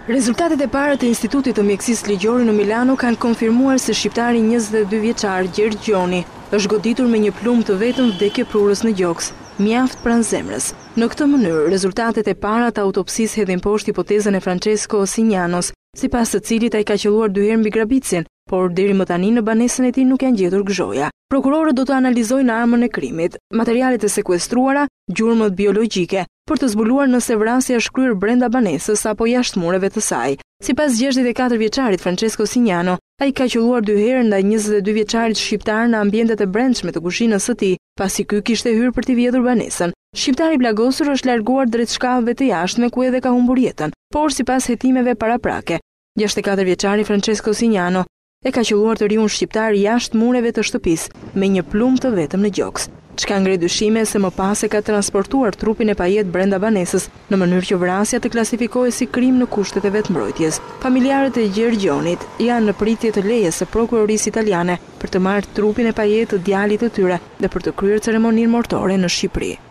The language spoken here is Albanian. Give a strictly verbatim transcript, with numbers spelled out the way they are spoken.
Rezultatet e para të Institutit të Mjekësisë Ligjore në Milano kanë konfirmuar se shqiptari njëzet e dy vjeçar Gjergj Gjoni është goditur me një plumë të vetëm vdekje prurës në gjoks, mjaft pranë zemrës. Në këtë mënyrë, rezultatet e para të autopsisë hedhin poshtë hipotezën e Francesco Signanos, sipas të cilit ai ka qelluar dy herë mbi grabicin, por deri më tani në banesën e tij nuk janë gjetur gëzhoja. Prokurorët do të analizojnë armën e krimit, materialet e sekuestruara, gjurmët biologjike, për të zbuluar nëse vrasja është kryer brenda banesës apo jashtë mureve të saj. Sipas gjashtëdhjetë e katër vjeçarit Francesco Signano, ai ka qelluar dy herë ndaj njëzet e dy vjeçarit shqiptar në ambientet e brendshme të kuzhinës së tij, pasi ky kishte hyrë për t'i vjedhur banesën. Shqiptari plagosur është larguar drejt shkallëve të jashtme ku edhe ka humbur jetën, por sipas hetimeve paraprake, gjashtëdhjetë e katër vjeçari Francesco Signano e ka qelluar të riun shqiptar jashtë mureve të shtëpisë me një plumë të vetëm në gjoks, çka ngre dyshime se më pas e ka transportuar trupin e pajet brenda banesës në mënyrë që vrasja të klasifikohet si krim në kushtet e vetmbrojtjes. Familjarët e Gjergj Gjonit janë në pritje të lejes së prokurorisë italiane për të marrë trupin e pajet të djalit të tyre dhe për të kryer ceremoninë mortore në Shqipëri.